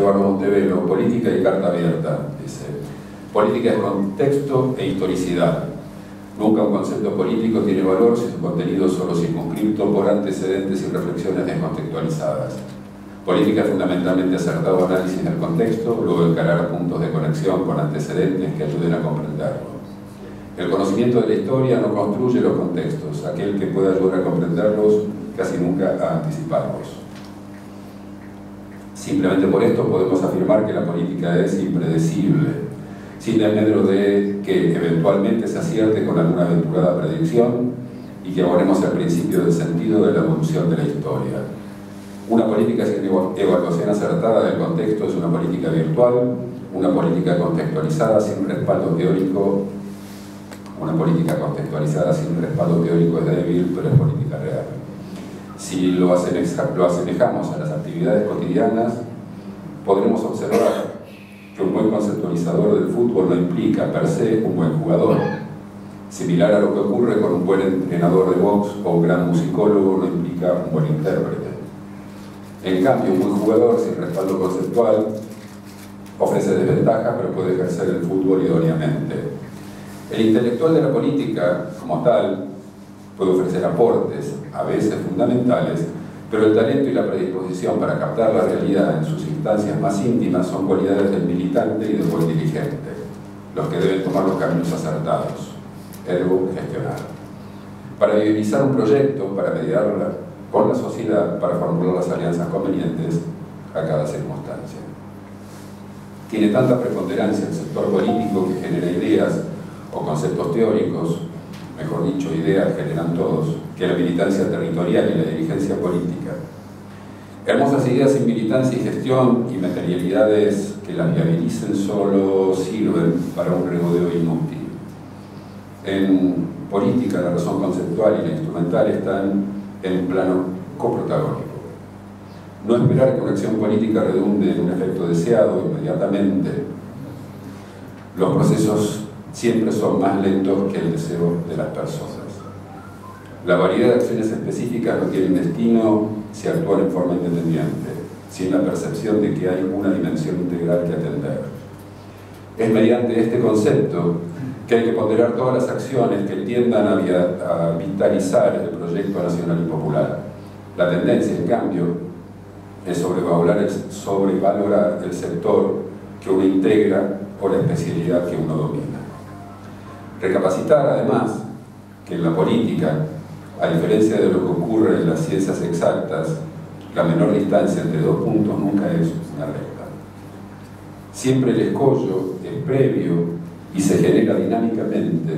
Eduardo Montevelo, política y carta abierta, dice. Política es contexto e historicidad. Nunca un concepto político tiene valor si su contenido es solo circunscripto por antecedentes y reflexiones descontextualizadas. Política es fundamentalmente acertado análisis del contexto, luego encarar puntos de conexión con antecedentes que ayuden a comprenderlo. El conocimiento de la historia no construye los contextos, aquel que puede ayudar a comprenderlos casi nunca a anticiparlos. Simplemente por esto podemos afirmar que la política es impredecible, sin desmedro de que eventualmente se acierte con alguna aventurada predicción y que abonemos el principio del sentido de la evolución de la historia. Una política sin evaluación acertada del contexto es una política virtual, una política contextualizada sin respaldo teórico. Una política contextualizada sin respaldo teórico es débil, pero es política real. Si lo asemejamos a las actividades cotidianas, podremos observar que un buen conceptualizador del fútbol no implica per se un buen jugador. Similar a lo que ocurre con un buen entrenador de box o un gran musicólogo no implica un buen intérprete. En cambio, un buen jugador sin respaldo conceptual ofrece desventajas, pero puede ejercer el fútbol idóneamente. El intelectual de la política, como tal, puede ofrecer aportes, a veces fundamentales, pero el talento y la predisposición para captar la realidad en sus instancias más íntimas son cualidades del militante y del buen dirigente, los que deben tomar los caminos acertados, ergo gestionar. Para viabilizar un proyecto, para mediarla con la sociedad, para formular las alianzas convenientes a cada circunstancia. Tiene tanta preponderancia el sector político que genera ideas o conceptos teóricos, mejor dicho, ideas generan todos, que la militancia territorial y la dirigencia política. Hermosas ideas sin militancia y gestión y materialidades que las viabilicen solo sirven para un regodeo inútil. En política, la razón conceptual y la instrumental están en un plano coprotagónico. No esperar que una acción política redunde en un efecto deseado inmediatamente. Los procesos siempre son más lentos que el deseo de las personas. La variedad de acciones específicas no tienen destino si actúan en forma independiente, sin la percepción de que hay una dimensión integral que atender. Es mediante este concepto que hay que ponderar todas las acciones que tiendan a vitalizar el proyecto nacional y popular. La tendencia, en cambio, es sobrevalorar el sector que uno integra o la especialidad que uno domina. Recapacitar, además, que en la política, a diferencia de lo que ocurre en las ciencias exactas, la menor distancia entre dos puntos nunca es una recta. Siempre el escollo es previo y se genera dinámicamente,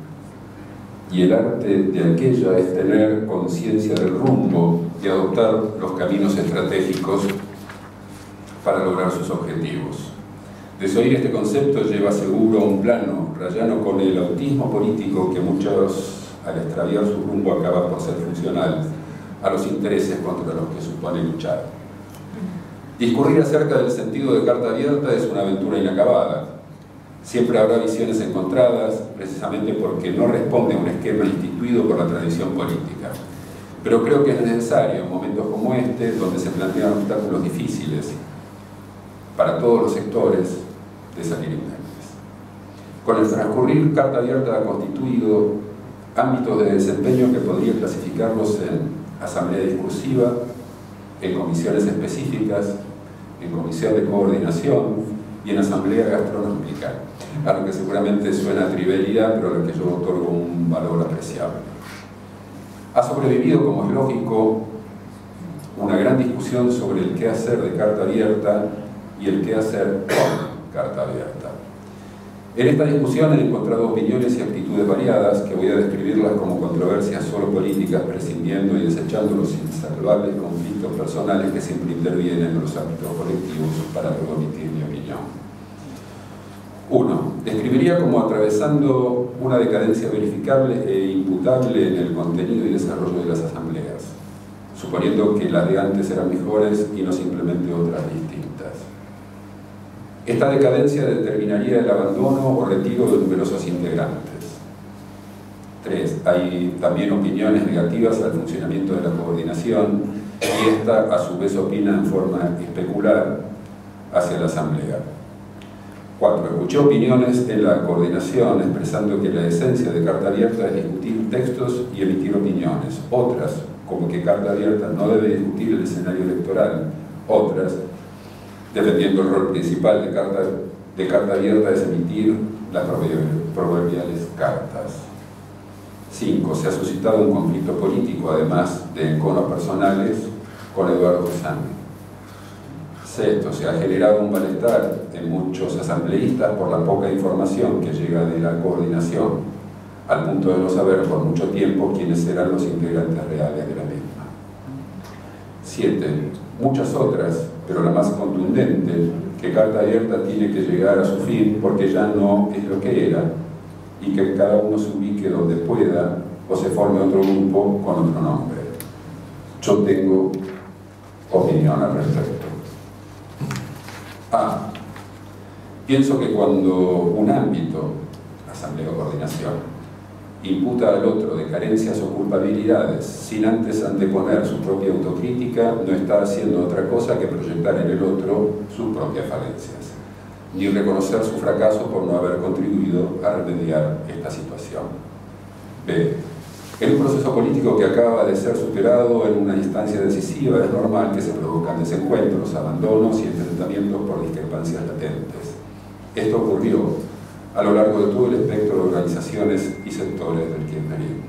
y el arte de aquella es tener conciencia del rumbo y adoptar los caminos estratégicos para lograr sus objetivos. Desoír este concepto lleva seguro a un plano rayano con el autismo político que muchos, al extraviar su rumbo, acaba por ser funcional a los intereses contra los que supone luchar. Discurrir acerca del sentido de carta abierta es una aventura inacabada. Siempre habrá visiones encontradas, precisamente porque no responde a un esquema instituido por la tradición política. Pero creo que es necesario, en momentos como este, donde se plantean obstáculos difíciles para todos los sectores, de salir indemnes. Con el transcurrir, carta abierta ha constituido ámbitos de desempeño que podría clasificarlos en asamblea discursiva, en comisiones específicas, en comisión de coordinación y en asamblea gastronómica, a lo que seguramente suena a trivialidad, pero a lo que yo otorgo un valor apreciable. Ha sobrevivido, como es lógico, una gran discusión sobre el qué hacer de carta abierta y el qué hacer con carta abierta. En esta discusión he encontrado opiniones y actitudes variadas que voy a describirlas como controversias solo políticas, prescindiendo y desechando los insalvables conflictos personales que siempre intervienen en los ámbitos colectivos para luego emitir mi opinión. 1. Describiría como atravesando una decadencia verificable e imputable en el contenido y desarrollo de las asambleas, suponiendo que las de antes eran mejores y no simplemente otras distintas. Esta decadencia determinaría el abandono o retiro de numerosos integrantes. 3. Hay también opiniones negativas al funcionamiento de la coordinación y esta a su vez opina en forma especular hacia la Asamblea. 4. Escuché opiniones en la coordinación expresando que la esencia de Carta Abierta es discutir textos y emitir opiniones. Otras, como que Carta Abierta no debe discutir el escenario electoral. Otras, defendiendo el rol principal de Carta Abierta es emitir las proverbiales cartas. 5. Se ha suscitado un conflicto político, además de enconos personales, con Eduardo Gozami. 6. Se ha generado un malestar en muchos asambleístas por la poca información que llega de la coordinación, al punto de no saber por mucho tiempo quiénes eran los integrantes reales de la misma. 7. Muchas otras, pero la más contundente, que Carta Abierta tiene que llegar a su fin porque ya no es lo que era, y que cada uno se ubique donde pueda o se forme otro grupo con otro nombre. Yo tengo opinión al respecto. A. Pienso que cuando un ámbito, asamblea o coordinación, imputa al otro de carencias o culpabilidades sin antes anteponer su propia autocrítica, no está haciendo otra cosa que proyectar en el otro sus propias falencias, ni reconocer su fracaso por no haber contribuido a remediar esta situación. B. En un proceso político que acaba de ser superado en una instancia decisiva, es normal que se produzcan desencuentros, abandonos y enfrentamientos por discrepancias latentes. Esto ocurrió a lo largo de todo el espectro de organizaciones y sectores del kirchnerismo.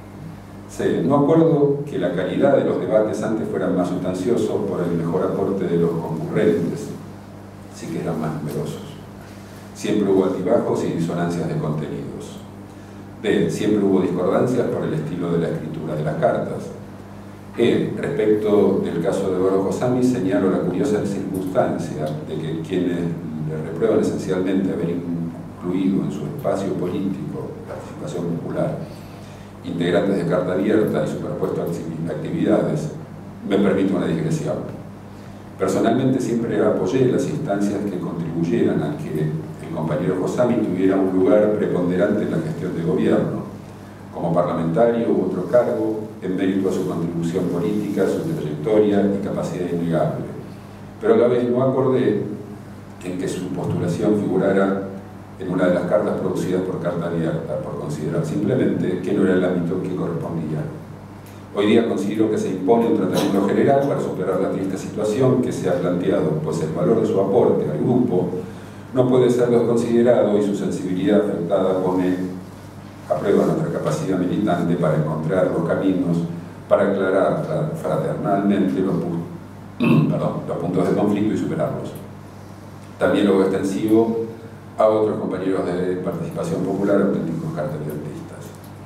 C. No acuerdo que la calidad de los debates antes fueran más sustanciosos por el mejor aporte de los concurrentes, sí que eran más numerosos. Siempre hubo altibajos y disonancias de contenidos. B. Siempre hubo discordancias por el estilo de la escritura de las cartas. E. Respecto del caso de Eduardo Gozami, señalo la curiosa circunstancia de que quienes le reprueban esencialmente haber incluido en su espacio político, participación popular, integrantes de Carta Abierta y superpuestas actividades, me permito una digresión. Personalmente siempre apoyé las instancias que contribuyeran a que el compañero Gozami tuviera un lugar preponderante en la gestión de gobierno, como parlamentario u otro cargo, en mérito a su contribución política, su trayectoria y capacidad innegable. Pero a la vez no acordé en que su postulación figurara en una de las cartas producidas por Carta Abierta, por considerar simplemente que no era el ámbito que correspondía. Hoy día considero que se impone un tratamiento general para superar la triste situación que se ha planteado, pues el valor de su aporte al grupo no puede ser desconsiderado y su sensibilidad afectada pone a prueba nuestra capacidad militante para encontrar los caminos para aclarar fraternalmente los puntos de conflicto y superarlos. También lo extensivo a otros compañeros de participación popular, auténticos cartaabiertistas.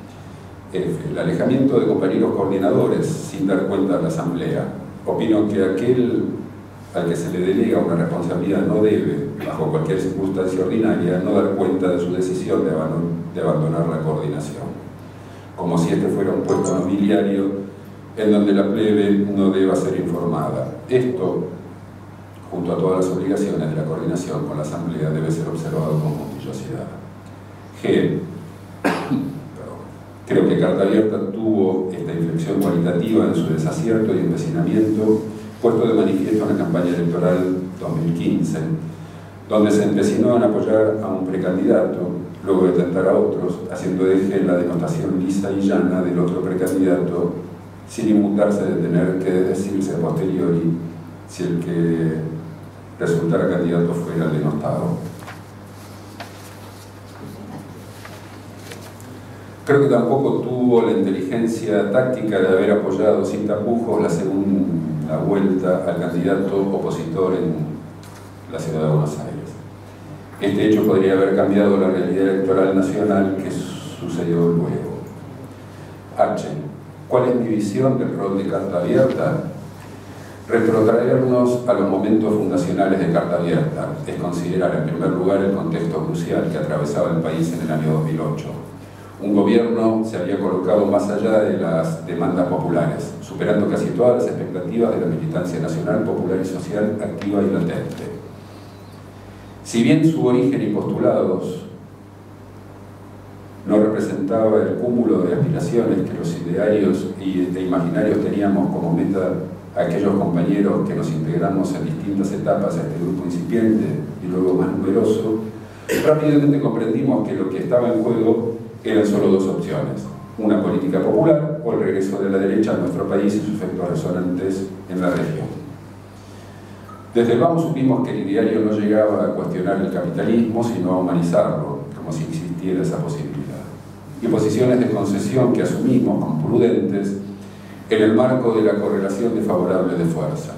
F. El alejamiento de compañeros coordinadores sin dar cuenta a la Asamblea. Opino que aquel al que se le delega una responsabilidad no debe, bajo cualquier circunstancia ordinaria, no dar cuenta de su decisión de abandonar la coordinación, como si este fuera un puesto nobiliario en donde la plebe no deba ser informada. Esto, junto a todas las obligaciones de la coordinación con la Asamblea, debe ser observado con puntillosidad. G. Creo que Carta Abierta tuvo esta inflexión cualitativa en su desacierto y empecinamiento puesto de manifiesto en la campaña electoral 2015, donde se empecinó en apoyar a un precandidato, luego de tentar a otros, haciendo eje en la denotación lisa y llana del otro precandidato, sin inmutarse de tener que decirse a posteriori si el que resultara candidato fuera el denostado. Creo que tampoco tuvo la inteligencia táctica de haber apoyado sin tapujos la segunda vuelta al candidato opositor en la ciudad de Buenos Aires. Este hecho podría haber cambiado la realidad electoral nacional que sucedió luego. H. ¿Cuál es mi visión del rol de Carta Abierta? Retrotraernos a los momentos fundacionales de Carta Abierta es considerar en primer lugar el contexto crucial que atravesaba el país en el año 2008. Un gobierno se había colocado más allá de las demandas populares, superando casi todas las expectativas de la militancia nacional, popular y social activa y latente. Si bien su origen y postulados no representaba el cúmulo de aspiraciones que los idearios e imaginarios teníamos como meta a aquellos compañeros que nos integramos en distintas etapas a este grupo incipiente y luego más numeroso, rápidamente comprendimos que lo que estaba en juego eran solo dos opciones: una política popular o el regreso de la derecha a nuestro país y sus efectos resonantes en la región. Desde el vamos supimos que el ideario no llegaba a cuestionar el capitalismo, sino a humanizarlo, como si existiera esa posibilidad. Y posiciones de concesión que asumimos como prudentes en el marco de la correlación desfavorable de fuerzas.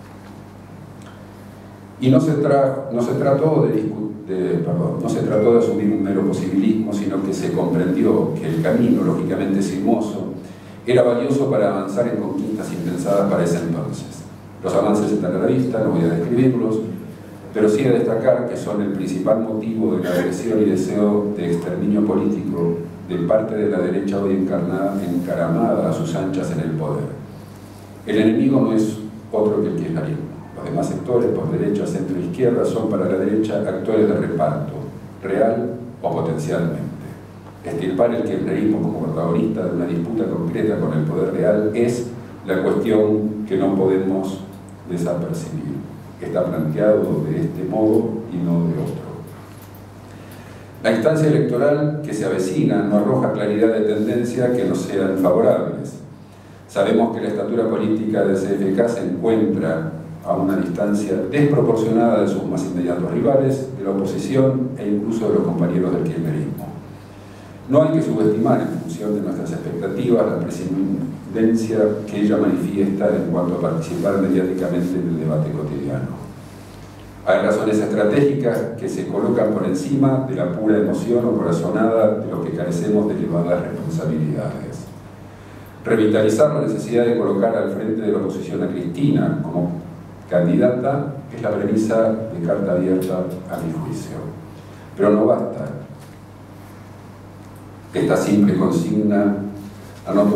Y no se trató de asumir un mero posibilismo, sino que se comprendió que el camino, lógicamente sinuoso, era valioso para avanzar en conquistas impensadas para ese entonces. Los avances están a la vista, no voy a describirlos, pero sí a destacar que son el principal motivo de la agresión y deseo de exterminio político de parte de la derecha hoy encaramada a sus anchas en el poder. El enemigo no es otro que el kirchnerismo. Los demás sectores, por derecha, centro e izquierda, son para la derecha actores de reparto, real o potencialmente. Estirpar el kirchnerismo como protagonista de una disputa concreta con el poder real es la cuestión que no podemos desapercibir. Está planteado de este modo y no de otro. La instancia electoral que se avecina no arroja claridad de tendencia que no sean favorables. Sabemos que la estatura política del CFK se encuentra a una distancia desproporcionada de sus más inmediatos rivales, de la oposición e incluso de los compañeros del kirchnerismo. No hay que subestimar, en función de nuestras expectativas, la presidencia que ella manifiesta en cuanto a participar mediáticamente en el debate cotidiano. Hay razones estratégicas que se colocan por encima de la pura emoción o corazonada de los que carecemos de elevadas responsabilidades. Revitalizar la necesidad de colocar al frente de la oposición a Cristina como candidata es la premisa de carta abierta a mi juicio. Pero no basta esta simple consigna al no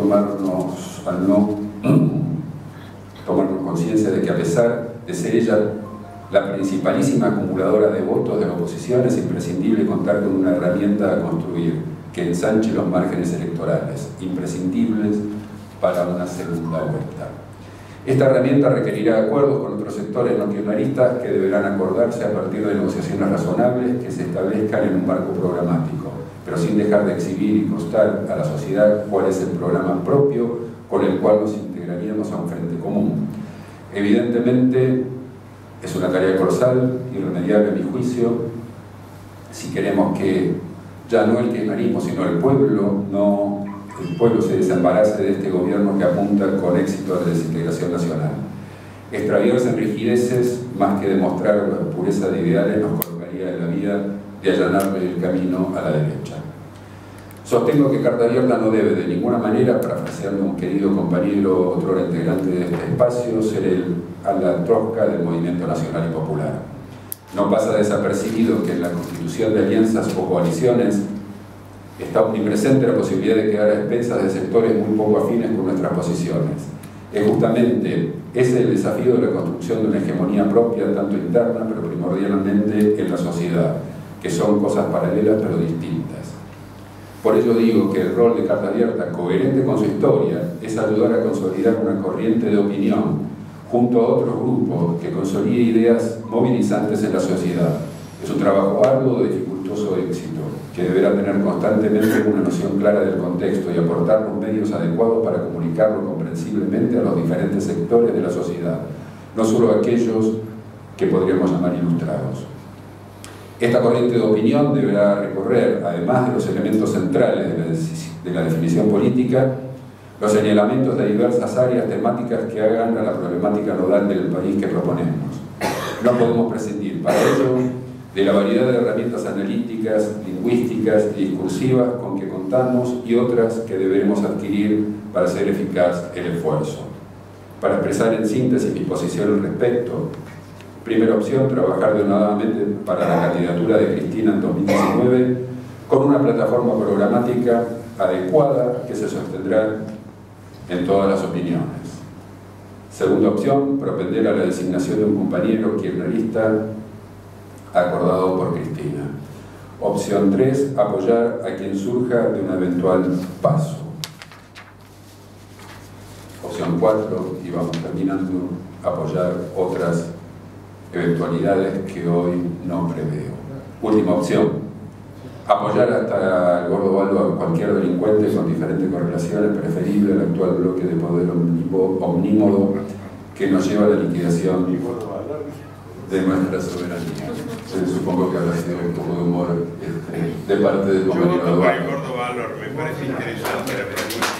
tomarnos conciencia de que, a pesar de ser ella la principalísima acumuladora de votos de la oposición, es imprescindible contar con una herramienta a construir que ensanche los márgenes electorales, imprescindibles para una segunda vuelta. Esta herramienta requerirá acuerdos con otros sectores no kirchneristas que deberán acordarse a partir de negociaciones razonables que se establezcan en un marco programático, pero sin dejar de exhibir y constar a la sociedad cuál es el programa propio con el cual nos integraríamos a un frente común. Evidentemente, es una tarea colosal, irremediable a mi juicio, si queremos que ya no el kirchnerismo, sino el pueblo se desembarace de este gobierno que apunta con éxito a la desintegración nacional. Extraviarse en rigideces, más que demostrar la pureza de ideales, nos colocaría en la vía de allanarle el camino a la derecha. Sostengo que Carta Abierta no debe de ninguna manera, parafraseando a un querido compañero, otro integrante de este espacio, ser el ala trosca del movimiento nacional y popular. No pasa desapercibido que en la constitución de alianzas o coaliciones está omnipresente la posibilidad de quedar a expensas de sectores muy poco afines con nuestras posiciones. Es justamente ese el desafío de la construcción de una hegemonía propia, tanto interna, pero primordialmente en la sociedad, que son cosas paralelas pero distintas. Por ello digo que el rol de Carta Abierta, coherente con su historia, es ayudar a consolidar una corriente de opinión junto a otros grupos que consolide ideas movilizantes en la sociedad. Es un trabajo arduo de dificultoso éxito, que deberá tener constantemente una noción clara del contexto y aportar los medios adecuados para comunicarlo comprensiblemente a los diferentes sectores de la sociedad, no solo a aquellos que podríamos llamar ilustrados. Esta corriente de opinión deberá recorrer, además de los elementos centrales de la definición política, los señalamientos de diversas áreas temáticas que hagan a la problemática nodal del país que proponemos. No podemos prescindir para ello de la variedad de herramientas analíticas, lingüísticas y discursivas con que contamos y otras que deberemos adquirir para hacer eficaz el esfuerzo. Para expresar en síntesis mi posición al respecto: primera opción, trabajar denodadamente para la candidatura de Cristina en 2019 con una plataforma programática adecuada que se sostendrá en todas las opiniones. Segunda opción, propender a la designación de un compañero kirchnerista acordado por Cristina. Opción 3, apoyar a quien surja de un eventual paso. opción 4, y vamos terminando, apoyar otras eventualidades que hoy no preveo. Última opción, apoyar hasta el gordo Baldo a cualquier delincuente con diferentes correlaciones, preferible al actual bloque de poder omnímodo que nos lleva a la liquidación de nuestra soberanía. Supongo que habrá sido un poco de humor de parte del compañero. El gordo Valor me parece interesante la pregunta.